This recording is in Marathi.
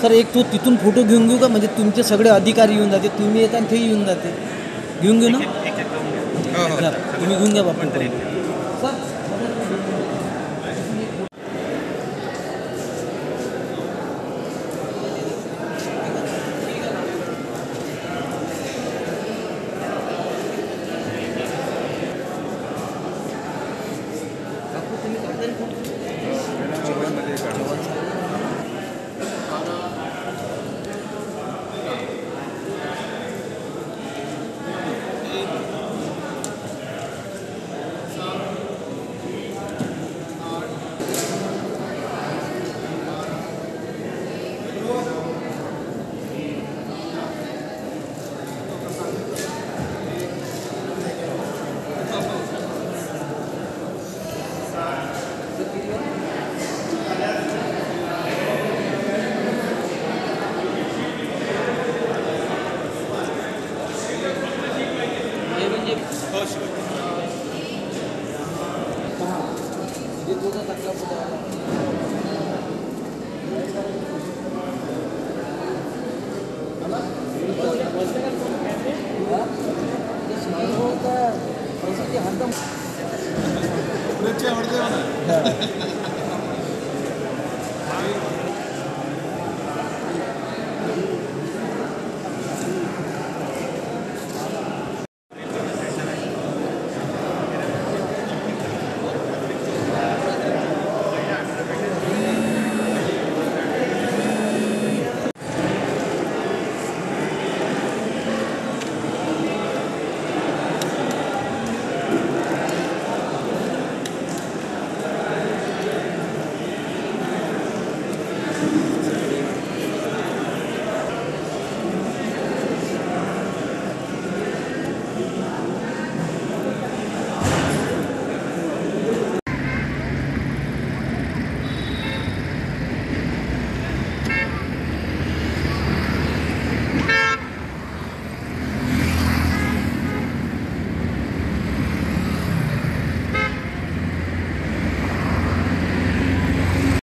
सर एक तो तिथून फोटो घेऊन घेऊ का, म्हणजे तुमचे सगळे अधिकारी येऊन जाते, तुम्ही येता आणि तेही येऊन जाते. घेऊन घेऊ ना. घ्या, तुम्ही घेऊन घ्या बापू सर. आवडते